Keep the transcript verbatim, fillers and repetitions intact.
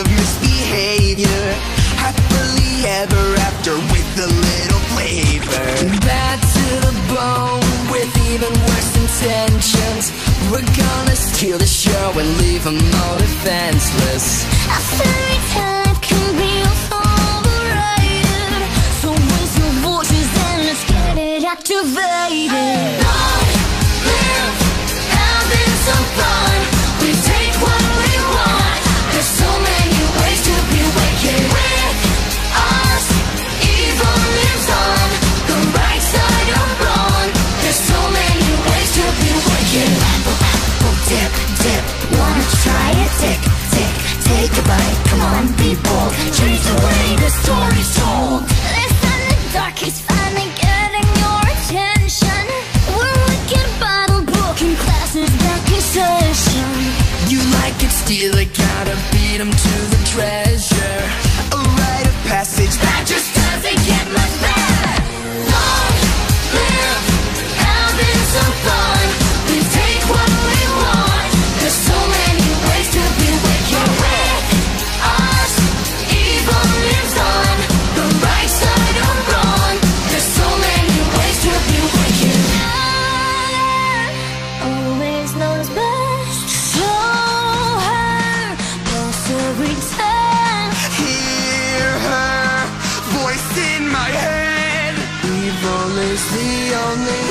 of misbehavior. Happily ever after with a little flavor. Bad to the bone with even worse intentions. We're gonna steal the show and leave them all defenseless. A fairy tale can be overrated, so raise your voices and let's get it activated. Long live having some fun. We take what we want. There's so many ways to be wicked. With us, evil lives on the right side of wrong. There's so many ways to be wicked. Apple, apple, dip, dip. Wanna try it? Tick, tick, take a bite. Come on, be bold. Change the way the story's told. Listen, the dark is finally getting your attention. We're wicked bottle broken classes back in session. You like it, steal it, gotta beat 'em to the treasure. A rite of passage that just doesn't get much better. Long live having some fun. We take what we want. There's so many ways to be wicked. With us, evil lives on the right side of wrong. There's so many ways to be wicked. Always knows best. So her boss every time. Hear her voice in my head. Evil is the only